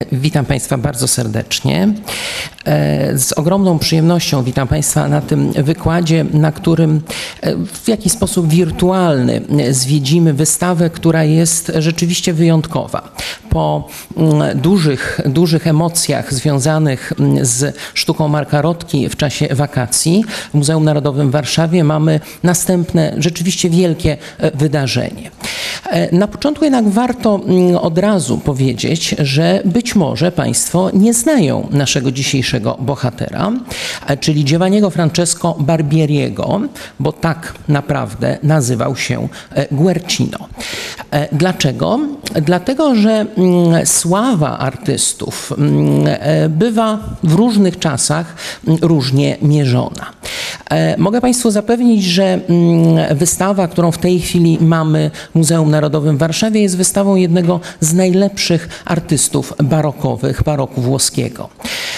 Witam Państwa bardzo serdecznie. Z ogromną przyjemnością witam Państwa na tym wykładzie, na którym w jakiś sposób wirtualny zwiedzimy wystawę, która jest rzeczywiście wyjątkowa. Po dużych emocjach związanych z sztuką Marka Rotki w czasie wakacji w Muzeum Narodowym w Warszawie mamy następne rzeczywiście wielkie wydarzenie. Na początku jednak warto od razu powiedzieć, że być może Państwo nie znają naszego dzisiejszego bohatera, czyli Giovanniego Francesco Barbieriego, bo tak naprawdę nazywał się Guercino. Dlaczego? Dlatego, że sława artystów bywa w różnych czasach różnie mierzona. Mogę Państwu zapewnić, że wystawa, którą w tej chwili mamy w Muzeum Narodowym w Warszawie, jest wystawą jednego z najlepszych artystów barokowych, baroku włoskiego,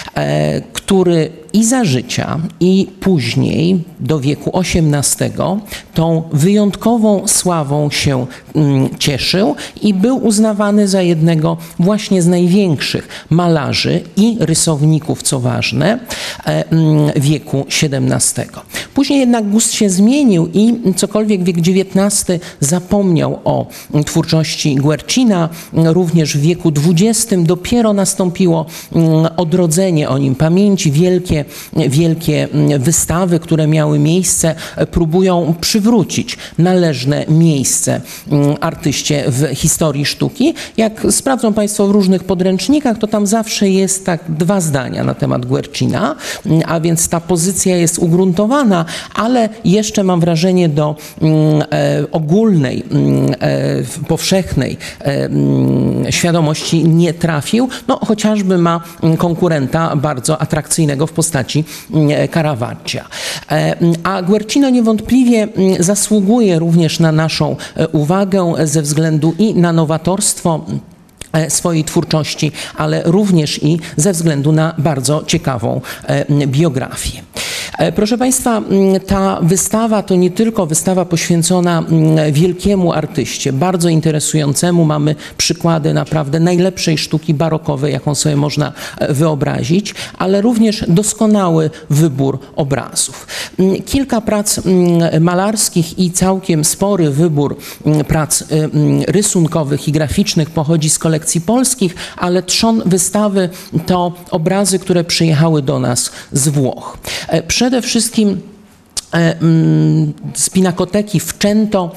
który i za życia, i później do wieku XVIII tą wyjątkową sławą się cieszył i był uznawany za jednego właśnie z największych malarzy i rysowników, co ważne, wieku XVII. Później jednak gust się zmienił i cokolwiek wiek XIX zapomniał o twórczości Guercina, również w wieku XX dopiero nastąpiło odrodzenie o nim pamięci. Wielkie wystawy, które miały miejsce, próbują przywrócić należne miejsce artyście w historii sztuki. Jak sprawdzą Państwo w różnych podręcznikach, to tam zawsze jest tak 2 zdania na temat Guercina, a więc ta pozycja jest ugruntowana, ale jeszcze mam wrażenie do ogólnej, powszechnej świadomości nie trafił, no chociażby ma konkurenta bardzo atrakcyjnego w postaci Caravaggia. A Guercino niewątpliwie zasługuje również na naszą uwagę ze względu i na nowatorstwo swojej twórczości, ale również i ze względu na bardzo ciekawą biografię. Proszę Państwa, ta wystawa to nie tylko wystawa poświęcona wielkiemu artyście, bardzo interesującemu. Mamy przykłady naprawdę najlepszej sztuki barokowej, jaką sobie można wyobrazić, ale również doskonały wybór obrazów. Kilka prac malarskich i całkiem spory wybór prac rysunkowych i graficznych pochodzi z kolekcji polskich, ale trzon wystawy to obrazy, które przyjechały do nas z Włoch. Przede wszystkim z Pinakoteki w Cento,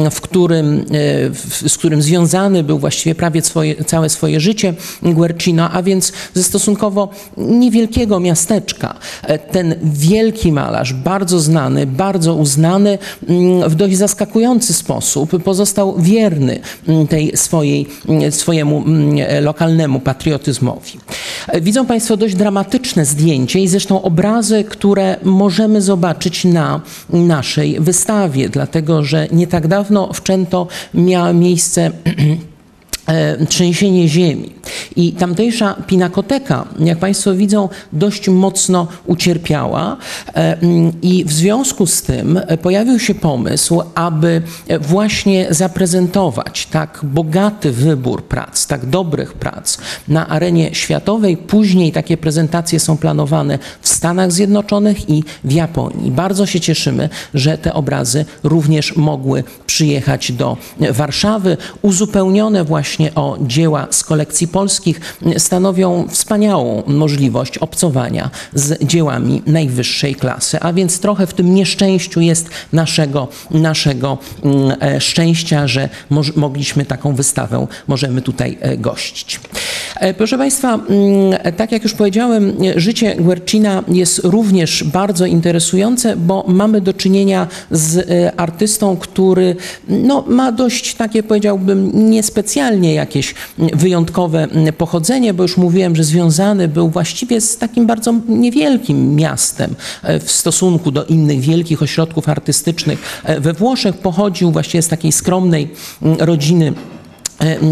z którym związany był właściwie prawie całe swoje życie Guercino, a więc ze stosunkowo niewielkiego miasteczka. Ten wielki malarz, bardzo znany, bardzo uznany, w dość zaskakujący sposób pozostał wierny swojemu lokalnemu patriotyzmowi. Widzą Państwo dość dramatyczne zdjęcie i zresztą obrazy, które możemy zobaczyć na naszej wystawie, dlatego że nie tak dawno w Cento miało miejsce trzęsienie ziemi i tamtejsza Pinakoteka, jak Państwo widzą, dość mocno ucierpiała i w związku z tym pojawił się pomysł, aby właśnie zaprezentować tak bogaty wybór prac, tak dobrych prac na arenie światowej. Później takie prezentacje są planowane w Stanach Zjednoczonych i w Japonii. Bardzo się cieszymy, że te obrazy również mogły przyjechać do Warszawy, uzupełnione właśnie o dzieła z kolekcji polskich, stanowią wspaniałą możliwość obcowania z dziełami najwyższej klasy. A więc trochę w tym nieszczęściu jest naszego szczęścia, że mogliśmy taką wystawę, możemy tutaj gościć. Proszę Państwa, tak jak już powiedziałem, życie Guercina jest również bardzo interesujące, bo mamy do czynienia z artystą, który ma dość takie, powiedziałbym, niespecjalnie jakieś wyjątkowe pochodzenie, bo już mówiłem, że związany był właściwie z takim bardzo niewielkim miastem w stosunku do innych wielkich ośrodków artystycznych we Włoszech. Pochodził właściwie z takiej skromnej rodziny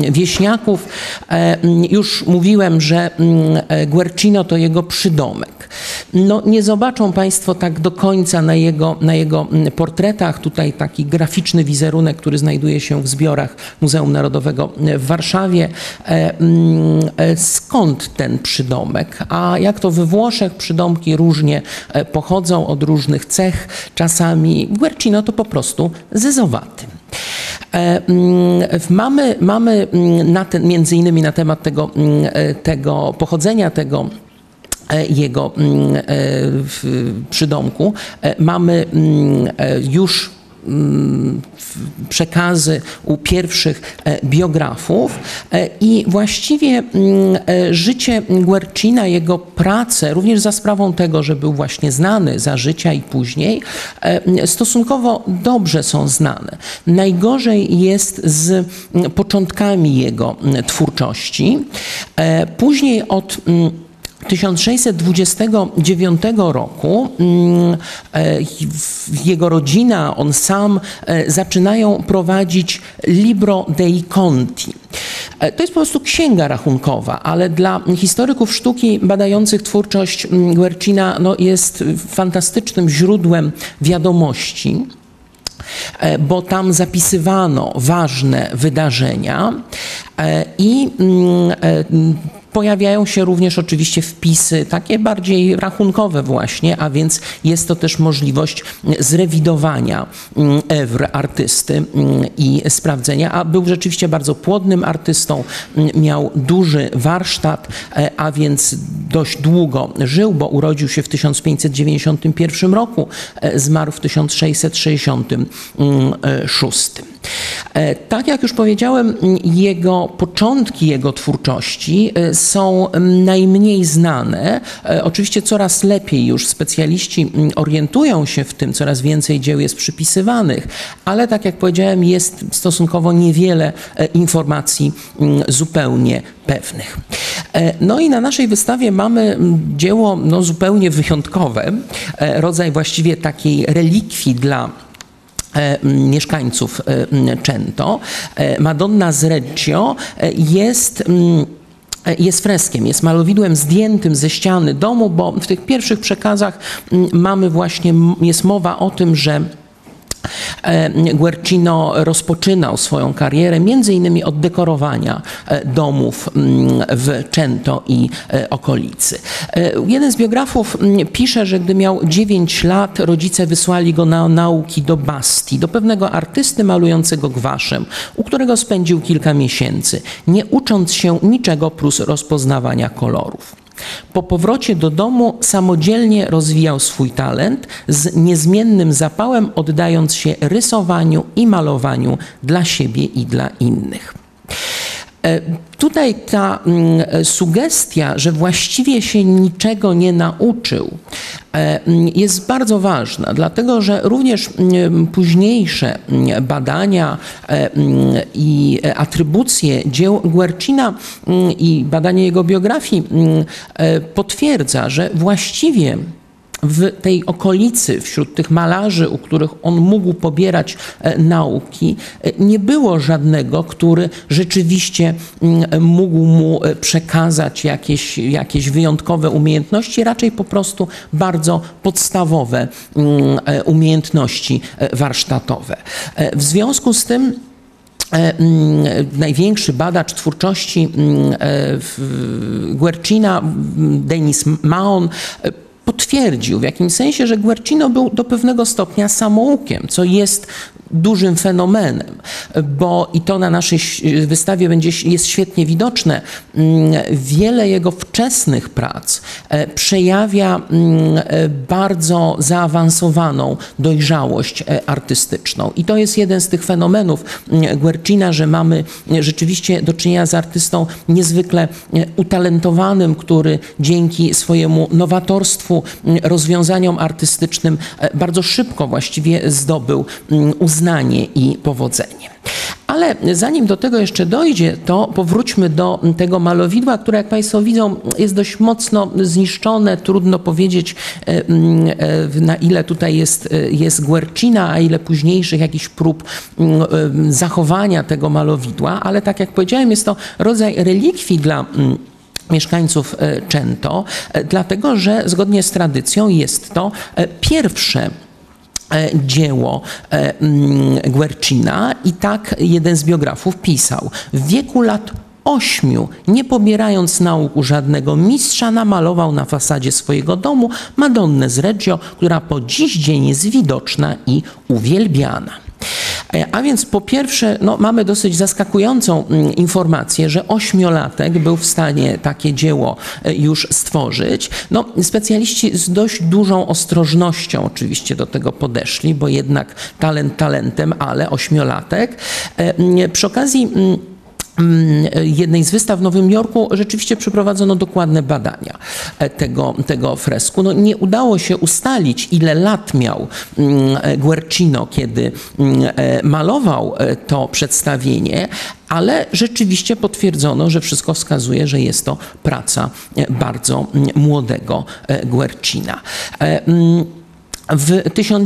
wieśniaków. Już mówiłem, że Guercino to jego przydomek. No, nie zobaczą Państwo tak do końca na jego portretach. Tutaj taki graficzny wizerunek, który znajduje się w zbiorach Muzeum Narodowego w Warszawie. Skąd ten przydomek? A jak to we Włoszech przydomki różnie pochodzą od różnych cech. Czasami Guercino to po prostu zezowaty. Mamy między innymi na temat tego pochodzenia tego jego przydomku mamy już przekazy u pierwszych biografów i właściwie życie Guercina, jego prace, również za sprawą tego, że był właśnie znany za życia i później, stosunkowo dobrze są znane. Najgorzej jest z początkami jego twórczości. Później od 1629 roku jego rodzina, on sam zaczynają prowadzić Libro dei Conti. To jest po prostu księga rachunkowa, ale dla historyków sztuki badających twórczość Guercina jest fantastycznym źródłem wiadomości, bo tam zapisywano ważne wydarzenia i pojawiają się również oczywiście wpisy takie bardziej rachunkowe właśnie, a więc jest to też możliwość zrewidowania oeuvre artysty i sprawdzenia, a był rzeczywiście bardzo płodnym artystą, miał duży warsztat, a więc dość długo żył, bo urodził się w 1591 roku, zmarł w 1666. Tak jak już powiedziałem, początki jego twórczości są najmniej znane. Oczywiście coraz lepiej już specjaliści orientują się w tym, coraz więcej dzieł jest przypisywanych, ale tak jak powiedziałem, jest stosunkowo niewiele informacji zupełnie pewnych. No i na naszej wystawie mamy dzieło zupełnie wyjątkowe, rodzaj właściwie takiej relikwii dla mieszkańców Cento. Madonna z Reggio jest freskiem, jest malowidłem zdjętym ze ściany domu, bo w tych pierwszych przekazach jest mowa o tym, że Guercino rozpoczynał swoją karierę między innymi od dekorowania domów w Cento i okolicy. Jeden z biografów pisze, że gdy miał 9 lat, rodzice wysłali go na nauki do Basti, do pewnego artysty malującego gwaszem, u którego spędził kilka miesięcy, nie ucząc się niczego prócz rozpoznawania kolorów. Po powrocie do domu samodzielnie rozwijał swój talent, z niezmiennym zapałem oddając się rysowaniu i malowaniu dla siebie i dla innych. Tutaj ta sugestia, że właściwie się niczego nie nauczył, jest bardzo ważna, dlatego że również późniejsze badania i atrybucje dzieł Guercina i badanie jego biografii potwierdza, że właściwie w tej okolicy, wśród tych malarzy, u których on mógł pobierać nauki, nie było żadnego, który rzeczywiście mógł mu przekazać jakieś wyjątkowe umiejętności, raczej po prostu bardzo podstawowe umiejętności warsztatowe. W związku z tym największy badacz twórczości Guercina, Denis Mahon, potwierdził w jakimś sensie, że Guercino był do pewnego stopnia samoukiem, co jest dużym fenomenem, bo i to na naszej wystawie jest świetnie widoczne. Wiele jego wczesnych prac przejawia bardzo zaawansowaną dojrzałość artystyczną. I to jest jeden z tych fenomenów Guercina, że mamy rzeczywiście do czynienia z artystą niezwykle utalentowanym, który dzięki swojemu nowatorstwu, rozwiązaniom artystycznym bardzo szybko właściwie zdobył uznanie i powodzenie. Ale zanim do tego jeszcze dojdzie, to powróćmy do tego malowidła, które jak Państwo widzą jest dość mocno zniszczone. Trudno powiedzieć, na ile tutaj jest Guercina, a ile późniejszych jakichś prób zachowania tego malowidła. Ale tak jak powiedziałem, jest to rodzaj relikwii dla mieszkańców Cento, dlatego że zgodnie z tradycją jest to pierwsze dzieło Guercina i tak jeden z biografów pisał. W wieku lat 8, nie pobierając nauk u żadnego mistrza, namalował na fasadzie swojego domu Madonnę z Reggio, która po dziś dzień jest widoczna i uwielbiana. A więc po pierwsze, mamy dosyć zaskakującą informację, że 8-latek był w stanie takie dzieło już stworzyć. Specjaliści z dość dużą ostrożnością oczywiście do tego podeszli, bo jednak talent talentem, ale 8-latek. Przy okazji jednej z wystaw w Nowym Jorku rzeczywiście przeprowadzono dokładne badania tego fresku. Nie udało się ustalić, ile lat miał Guercino, kiedy malował to przedstawienie, ale rzeczywiście potwierdzono, że wszystko wskazuje, że jest to praca bardzo młodego Guercina. W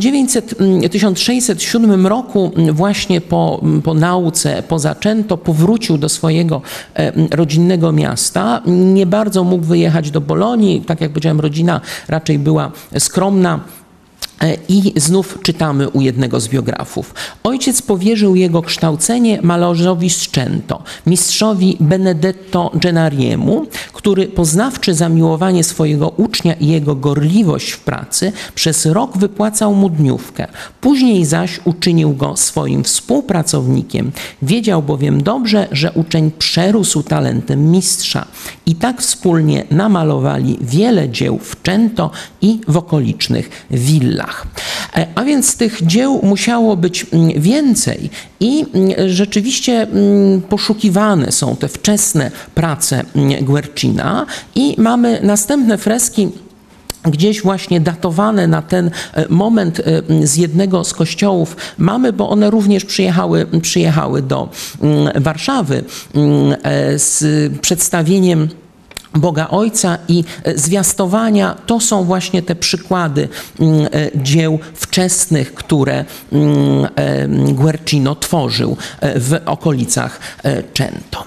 1607 roku właśnie po nauce, po Cento powrócił do swojego rodzinnego miasta. Nie bardzo mógł wyjechać do Bolonii. Tak jak powiedziałem, rodzina raczej była skromna. I znów czytamy u jednego z biografów. Ojciec powierzył jego kształcenie malarzowi z Cento, mistrzowi Benedetto Gennariemu, który poznawszy zamiłowanie swojego ucznia i jego gorliwość w pracy, przez rok wypłacał mu dniówkę. Później zaś uczynił go swoim współpracownikiem. Wiedział bowiem dobrze, że uczeń przerósł talentem mistrza. I tak wspólnie namalowali wiele dzieł w Cento i w okolicznych willach. A więc tych dzieł musiało być więcej i rzeczywiście poszukiwane są te wczesne prace Guercina i mamy następne freski gdzieś właśnie datowane na ten moment z jednego z kościołów mamy, bo one również przyjechały do Warszawy z przedstawieniem Boga Ojca i zwiastowania. To są właśnie te przykłady dzieł wczesnych, które Guercino tworzył w okolicach Cento.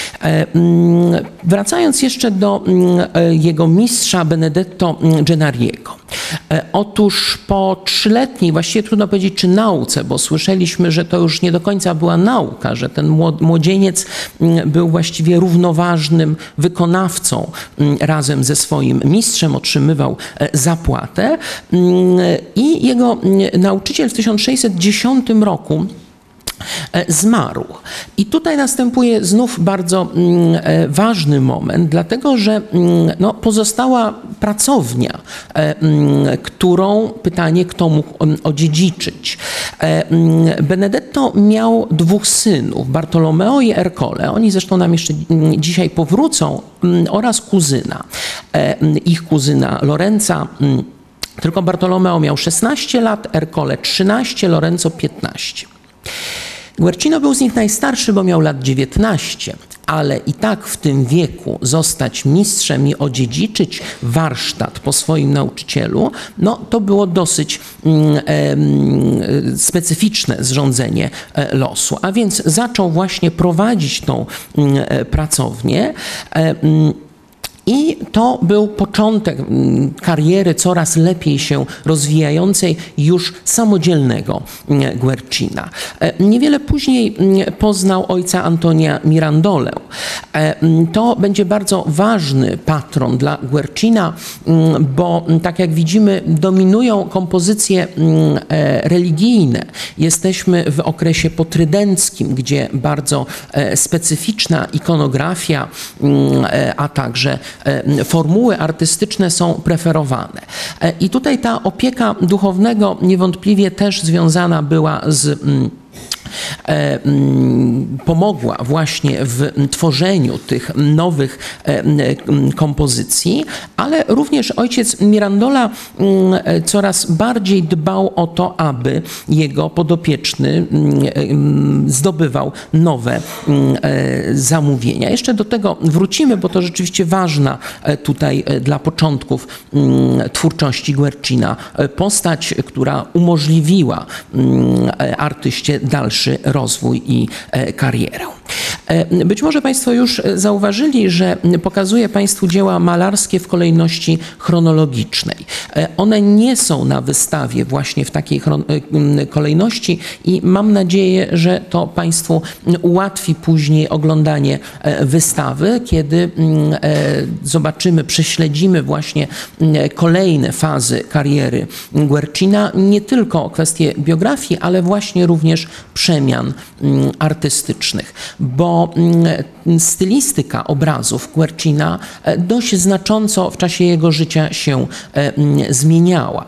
Wracając jeszcze do jego mistrza Benedetto Gennariego. Otóż po 3-letniej, właściwie trudno powiedzieć czy nauce, bo słyszeliśmy, że to już nie do końca była nauka, że ten młodzieniec był właściwie równoważnym wykonawcą razem ze swoim mistrzem, otrzymywał zapłatę i jego nauczyciel w 1610 roku zmarł. I tutaj następuje znów bardzo ważny moment, dlatego że pozostała pracownia, którą pytanie, kto mógł odziedziczyć. Benedetto miał 2 synów, Bartolomeo i Ercole. Oni zresztą nam jeszcze dzisiaj powrócą, oraz kuzyna. Ich kuzyna Lorenza. Tylko Bartolomeo miał 16 lat, Ercole 13, Lorenzo 15. Guercino był z nich najstarszy, bo miał lat 19, ale i tak w tym wieku zostać mistrzem i odziedziczyć warsztat po swoim nauczycielu, to było dosyć specyficzne zrządzenie losu. A więc zaczął właśnie prowadzić tą pracownię. I to był początek kariery coraz lepiej się rozwijającej już samodzielnego Guercina. Niewiele później poznał ojca Antonia Mirandolę. To będzie bardzo ważny patron dla Guercina, bo tak jak widzimy, dominują kompozycje religijne. Jesteśmy w okresie potrydenckim, gdzie bardzo specyficzna ikonografia, a także formuły artystyczne są preferowane. I tutaj ta opieka duchownego niewątpliwie też związana była z pomogła właśnie w tworzeniu tych nowych kompozycji, ale również ojciec Mirandola coraz bardziej dbał o to, aby jego podopieczny zdobywał nowe zamówienia. Jeszcze do tego wrócimy, bo to rzeczywiście ważna tutaj dla początków twórczości Guercina postać, która umożliwiła artyście dalszy rozwój i karierę. Być może Państwo już zauważyli, że pokazuję Państwu dzieła malarskie w kolejności chronologicznej. One nie są na wystawie właśnie w takiej kolejności i mam nadzieję, że to Państwu ułatwi później oglądanie wystawy, kiedy zobaczymy, prześledzimy właśnie kolejne fazy kariery Guercina, nie tylko kwestie biografii, ale właśnie również przemian artystycznych, bo stylistyka obrazów Guercina dość znacząco w czasie jego życia się zmieniała.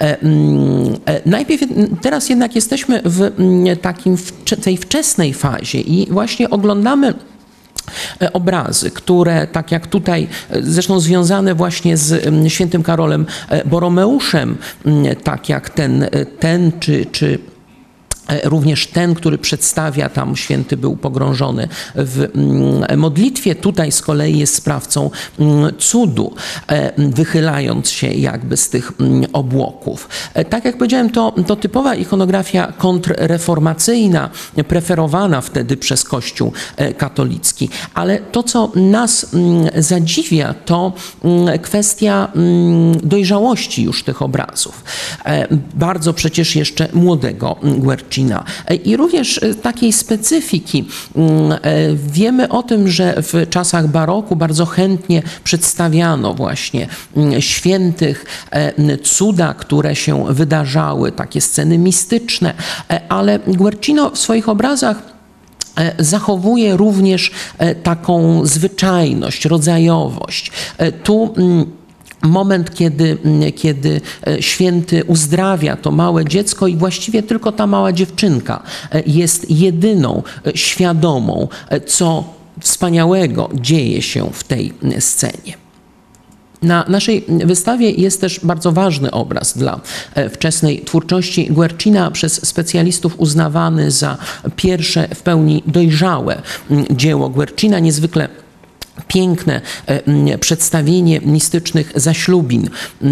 Teraz jednak jesteśmy w tej wczesnej fazie i właśnie oglądamy obrazy, które tak jak tutaj, zresztą związane właśnie z świętym Karolem Boromeuszem, tak jak ten czy również ten, który przedstawia, tam święty był pogrążony w modlitwie, tutaj z kolei jest sprawcą cudu, wychylając się jakby z tych obłoków. Tak jak powiedziałem, to typowa ikonografia kontrreformacyjna, preferowana wtedy przez Kościół katolicki. Ale to, co nas zadziwia, to kwestia dojrzałości już tych obrazów. Bardzo przecież jeszcze młodego Guercina. I również takiej specyfiki. Wiemy o tym, że w czasach baroku bardzo chętnie przedstawiano właśnie świętych, cuda, które się wydarzały, takie sceny mistyczne, ale Guercino w swoich obrazach zachowuje również taką zwyczajność, rodzajowość. Tu moment, kiedy święty uzdrawia to małe dziecko i właściwie tylko ta mała dziewczynka jest jedyną świadomą, co wspaniałego dzieje się w tej scenie. Na naszej wystawie jest też bardzo ważny obraz dla wczesnej twórczości Guercina, przez specjalistów uznawany za pierwsze w pełni dojrzałe dzieło Guercina, niezwykle piękne przedstawienie mistycznych zaślubin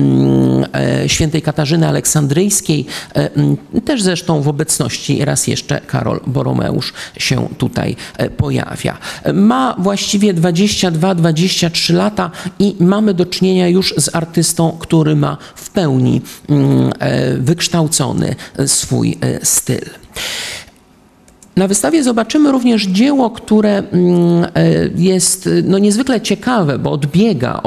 świętej Katarzyny Aleksandryjskiej, też zresztą w obecności raz jeszcze Karol Boromeusz się tutaj pojawia. Ma właściwie 22-23 lata i mamy do czynienia już z artystą, który ma w pełni wykształcony swój styl. Na wystawie zobaczymy również dzieło, które jest niezwykle ciekawe, bo odbiega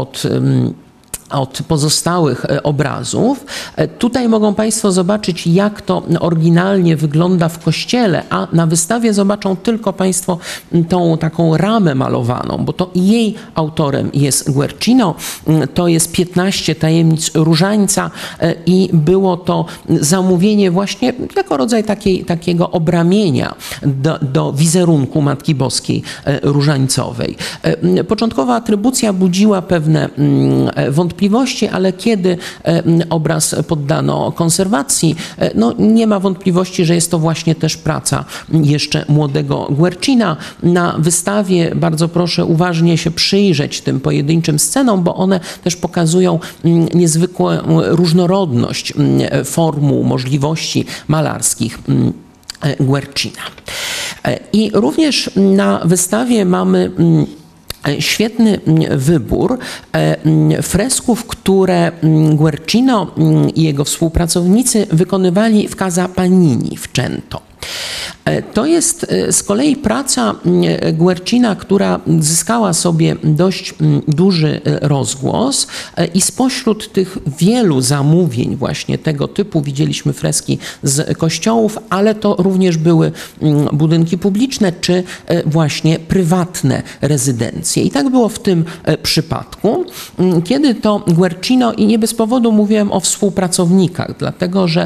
od pozostałych obrazów. Tutaj mogą Państwo zobaczyć, jak to oryginalnie wygląda w kościele, a na wystawie zobaczą tylko Państwo tą taką ramę malowaną, bo to jej autorem jest Guercino. To jest 15 tajemnic różańca i było to zamówienie właśnie jako rodzaj takiego obramienia do wizerunku Matki Boskiej Różańcowej. Początkowa atrybucja budziła pewne wątpliwości, ale kiedy obraz poddano konserwacji, nie ma wątpliwości, że jest to właśnie też praca jeszcze młodego Guercina. Na wystawie bardzo proszę uważnie się przyjrzeć tym pojedynczym scenom, bo one też pokazują niezwykłą różnorodność formuł, możliwości malarskich Guercina. I również na wystawie mamy świetny wybór fresków, które Guercino i jego współpracownicy wykonywali w Casa Panini w Cento. To jest z kolei praca Guercina, która zyskała sobie dość duży rozgłos i spośród tych wielu zamówień właśnie tego typu widzieliśmy freski z kościołów, ale to również były budynki publiczne czy właśnie prywatne rezydencje. I tak było w tym przypadku, kiedy to Guercino, i nie bez powodu mówiłem o współpracownikach, dlatego że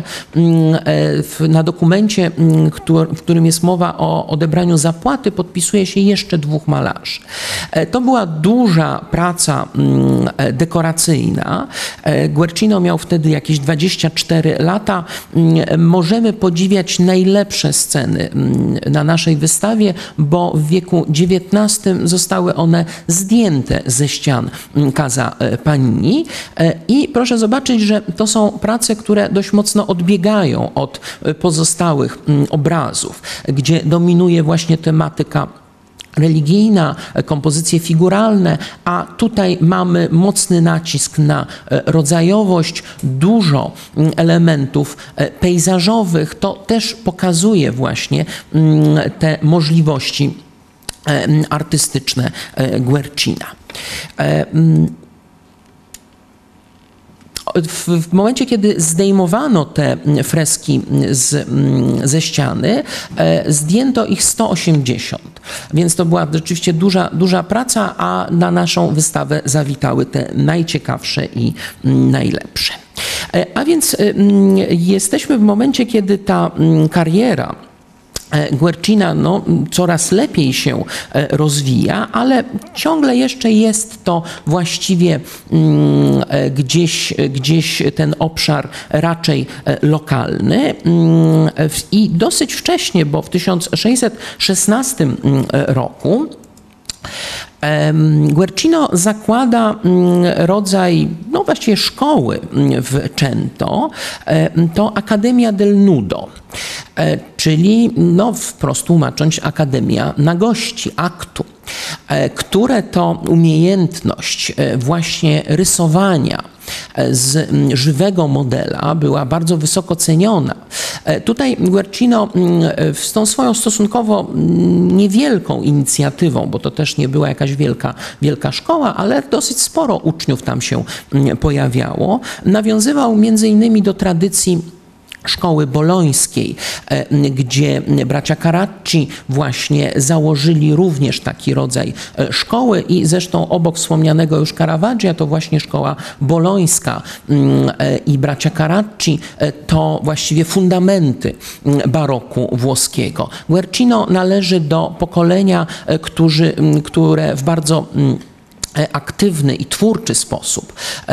na dokumencie, w którym jest mowa o odebraniu zapłaty, podpisuje się jeszcze 2 malarzy. To była duża praca dekoracyjna. Guercino miał wtedy jakieś 24 lata. Możemy podziwiać najlepsze sceny na naszej wystawie, bo w wieku XIX zostały one zdjęte ze ścian Casa Panini. I proszę zobaczyć, że to są prace, które dość mocno odbiegają od pozostałych obrazów, gdzie dominuje właśnie tematyka religijna, kompozycje figuralne, a tutaj mamy mocny nacisk na rodzajowość, dużo elementów pejzażowych. To też pokazuje właśnie te możliwości artystyczne Guercina. W momencie, kiedy zdejmowano te freski ze ściany, zdjęto ich 180, więc to była rzeczywiście duża praca, a na naszą wystawę zawitały te najciekawsze i najlepsze. A więc jesteśmy w momencie, kiedy ta kariera Guercina coraz lepiej się rozwija, ale ciągle jeszcze jest to właściwie gdzieś ten obszar raczej lokalny i dosyć wcześnie, bo w 1616 roku Guercino zakłada rodzaj, właściwie szkoły w Cento, to Accademia del Nudo, czyli wprost tłumacząc Akademia Nagości, aktu, które to umiejętność właśnie rysowania z żywego modela była bardzo wysoko ceniona. Tutaj Guercino z tą swoją stosunkowo niewielką inicjatywą, bo to też nie była jakaś wielka szkoła, ale dosyć sporo uczniów tam się pojawiało, nawiązywał między innymi do tradycji szkoły bolońskiej, gdzie bracia Carracci właśnie założyli również taki rodzaj szkoły i zresztą obok wspomnianego już Caravaggia to właśnie szkoła bolońska i bracia Carracci to właściwie fundamenty baroku włoskiego. Guercino należy do pokolenia, które w bardzo aktywny i twórczy sposób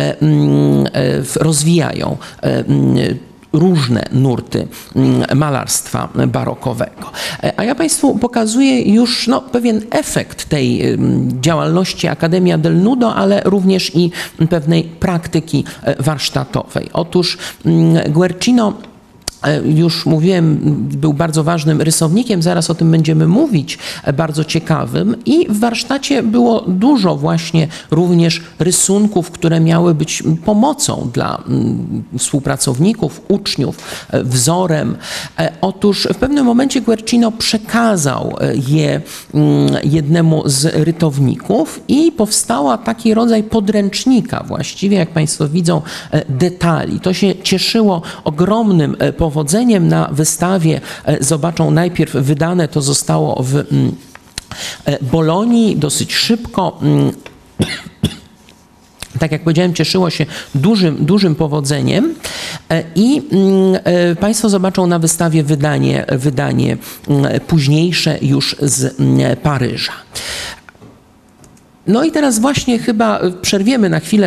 rozwijają różne nurty malarstwa barokowego. A ja Państwu pokazuję już pewien efekt tej działalności Accademia del Nudo, ale również i pewnej praktyki warsztatowej. Otóż Guercino, już mówiłem, był bardzo ważnym rysownikiem, zaraz o tym będziemy mówić, bardzo ciekawym i w warsztacie było dużo właśnie również rysunków, które miały być pomocą dla współpracowników, uczniów, wzorem. Otóż w pewnym momencie Guercino przekazał je jednemu z rytowników i powstała taki rodzaj podręcznika właściwie, jak Państwo widzą, detali. To się cieszyło ogromnym powodzeniem. Na wystawie zobaczą najpierw wydane, to zostało w Bolonii dosyć szybko. Tak jak powiedziałem, cieszyło się dużym powodzeniem i Państwo zobaczą na wystawie wydanie późniejsze już z Paryża. No i teraz właśnie chyba przerwiemy na chwilę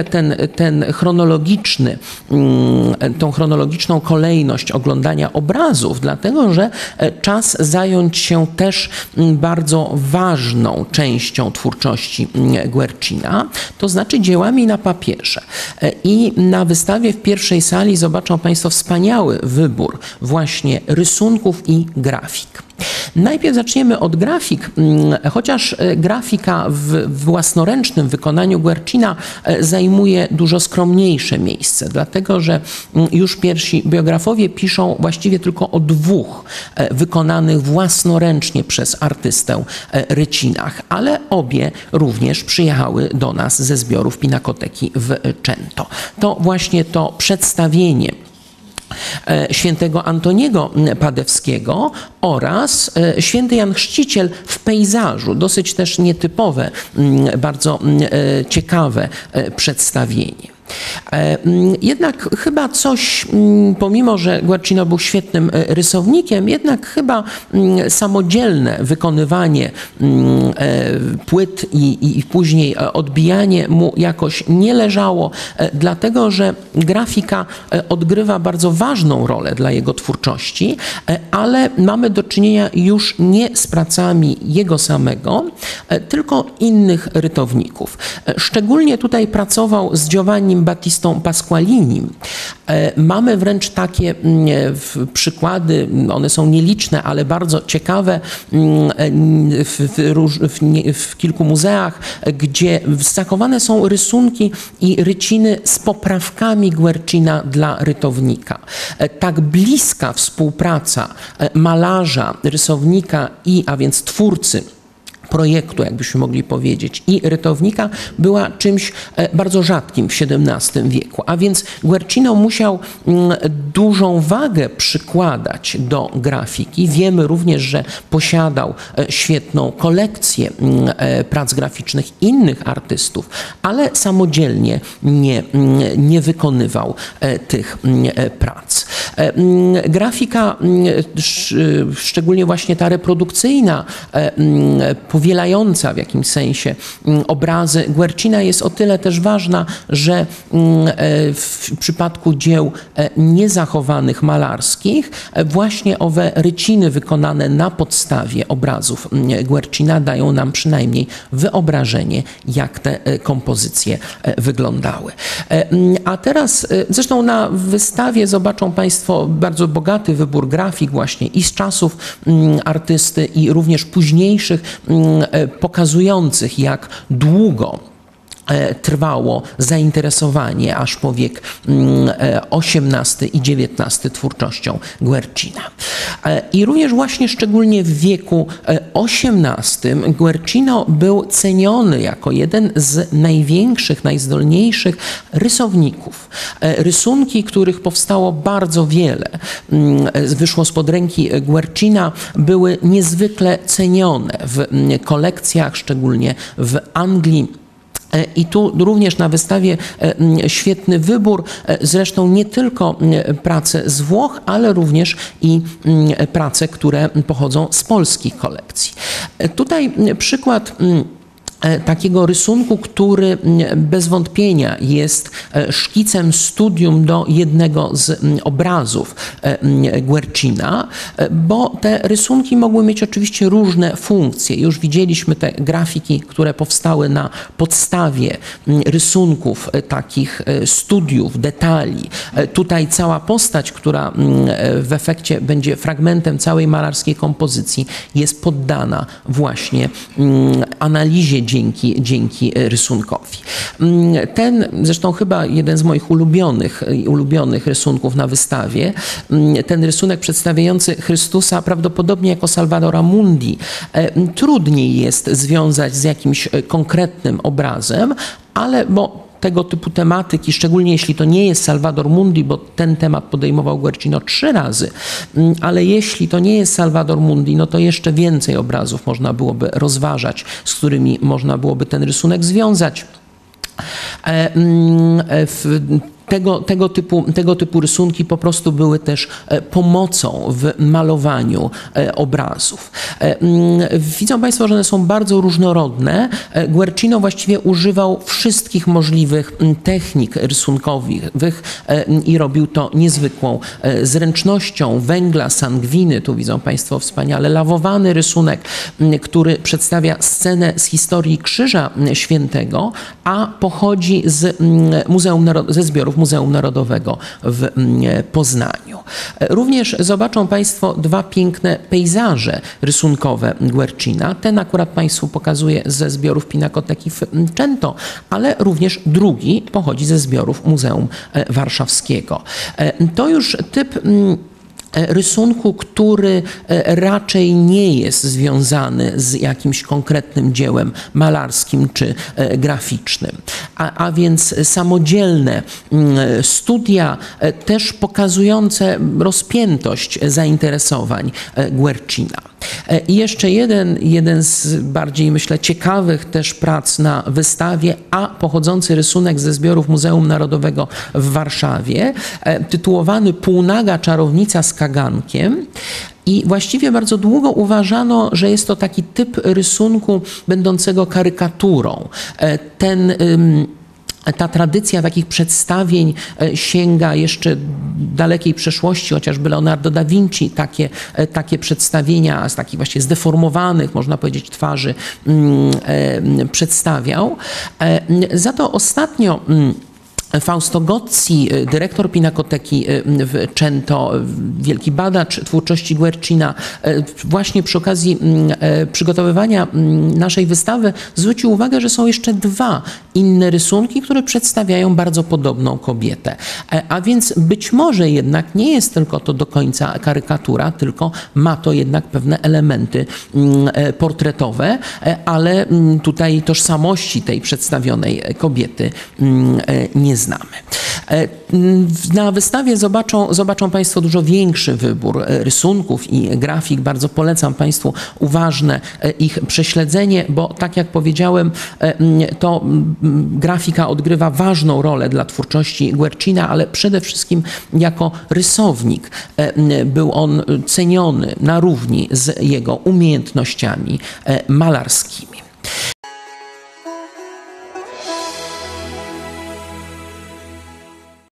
tą chronologiczną kolejność oglądania obrazów, dlatego że czas zająć się też bardzo ważną częścią twórczości Guercina, to znaczy dziełami na papierze. I na wystawie w pierwszej sali zobaczą Państwo wspaniały wybór właśnie rysunków i grafik. Najpierw zaczniemy od grafik, chociaż grafika w własnoręcznym wykonaniu Guercina zajmuje dużo skromniejsze miejsce, dlatego że już pierwsi biografowie piszą właściwie tylko o 2 wykonanych własnoręcznie przez artystę rycinach, ale obie również przyjechały do nas ze zbiorów Pinakoteki w Cento. To właśnie to przedstawienie świętego Antoniego Padewskiego oraz święty Jan Chrzciciel w pejzażu. Dosyć też nietypowe, bardzo ciekawe przedstawienie. Jednak chyba coś, pomimo że Guercino był świetnym rysownikiem, jednak chyba samodzielne wykonywanie płyt i później odbijanie mu jakoś nie leżało, dlatego że grafika odgrywa bardzo ważną rolę dla jego twórczości, ale mamy do czynienia już nie z pracami jego samego, tylko innych rytowników. Szczególnie tutaj pracował z Giovannim Giovannim Battistą Pasqualinim. Mamy wręcz takie przykłady, one są nieliczne, ale bardzo ciekawe w kilku muzeach, gdzie zachowane są rysunki i ryciny z poprawkami Guercina dla rytownika. Tak bliska współpraca malarza, rysownika a więc twórcy projektu, jakbyśmy mogli powiedzieć, i rytownika była czymś bardzo rzadkim w XVII wieku. A więc Guercino musiał dużą wagę przykładać do grafiki. Wiemy również, że posiadał świetną kolekcję prac graficznych innych artystów, ale samodzielnie nie wykonywał tych prac. Grafika, szczególnie właśnie ta reprodukcyjna, powielająca w jakimś sensie obrazy Guercina jest o tyle też ważna, że w przypadku dzieł niezachowanych malarskich właśnie owe ryciny wykonane na podstawie obrazów Guercina dają nam przynajmniej wyobrażenie, jak te kompozycje wyglądały. A teraz zresztą na wystawie zobaczą Państwo bardzo bogaty wybór grafik właśnie i z czasów artysty i również późniejszych, pokazujących, jak długo trwało zainteresowanie aż po wiek XVIII i XIX twórczością Guercina. I również właśnie szczególnie w wieku XVIII Guercino był ceniony jako jeden z największych, najzdolniejszych rysowników. Rysunki, których powstało bardzo wiele, wyszło spod ręki Guercina, były niezwykle cenione w kolekcjach, szczególnie w Anglii. I tu również na wystawie świetny wybór, zresztą nie tylko prace z Włoch, ale również i prace, które pochodzą z polskich kolekcji. Tutaj przykład takiego rysunku, który bez wątpienia jest szkicem studium do jednego z obrazów Guercina, bo te rysunki mogły mieć oczywiście różne funkcje. Już widzieliśmy te grafiki, które powstały na podstawie rysunków takich studiów, detali. Tutaj cała postać, która w efekcie będzie fragmentem całej malarskiej kompozycji, jest poddana właśnie analizie dzięki rysunkowi. Ten, zresztą chyba jeden z moich ulubionych rysunków na wystawie, ten rysunek przedstawiający Chrystusa prawdopodobnie jako Salvatora Mundi, trudniej jest związać z jakimś konkretnym obrazem, bo tego typu tematyki, szczególnie jeśli to nie jest Salvator Mundi, bo ten temat podejmował Guercino 3 razy, ale jeśli to nie jest Salvator Mundi, no to jeszcze więcej obrazów można byłoby rozważać, z którymi można byłoby ten rysunek związać. Tego typu rysunki po prostu były też pomocą w malowaniu obrazów. Widzą Państwo, że one są bardzo różnorodne. Guercino właściwie używał wszystkich możliwych technik rysunkowych i robił to niezwykłą zręcznością. Węgla, sangwiny, tu widzą Państwo wspaniale lawowany rysunek, który przedstawia scenę z historii Krzyża Świętego, a pochodzi ze zbiorów Muzeum Narodowego w Poznaniu. Również zobaczą Państwo 2 piękne pejzaże rysunkowe Guercina. Ten akurat Państwu pokazuję ze zbiorów Pinakoteki w Cento, ale również drugi pochodzi ze zbiorów Muzeum Warszawskiego. To już typ rysunku, który raczej nie jest związany z jakimś konkretnym dziełem malarskim czy graficznym. A więc samodzielne studia, też pokazujące rozpiętość zainteresowań Guercina. I jeszcze jeden z bardziej, myślę, ciekawych też prac na wystawie, a pochodzący rysunek ze zbiorów Muzeum Narodowego w Warszawie, tytułowany Półnaga czarownica z kagankiem. I właściwie bardzo długo uważano, że jest to taki typ rysunku będącego karykaturą. Ta tradycja takich przedstawień sięga jeszcze dalekiej przeszłości, chociażby Leonardo da Vinci takie przedstawienia z takich właśnie zdeformowanych, można powiedzieć, twarzy przedstawiał. Za to ostatnio Fausto Gozzi, dyrektor Pinakoteki w Cento, wielki badacz twórczości Guercina, właśnie przy okazji przygotowywania naszej wystawy zwrócił uwagę, że są jeszcze dwa inne rysunki, które przedstawiają bardzo podobną kobietę. A więc być może jednak nie jest tylko to do końca karykatura, tylko ma to jednak pewne elementy portretowe, ale tutaj tożsamości tej przedstawionej kobiety nie znamy. Na wystawie zobaczą Państwo dużo większy wybór rysunków i grafik. Bardzo polecam Państwu uważne ich prześledzenie, bo tak jak powiedziałem, to grafika odgrywa ważną rolę dla twórczości Guercina, ale przede wszystkim jako rysownik był on ceniony na równi z jego umiejętnościami malarskimi.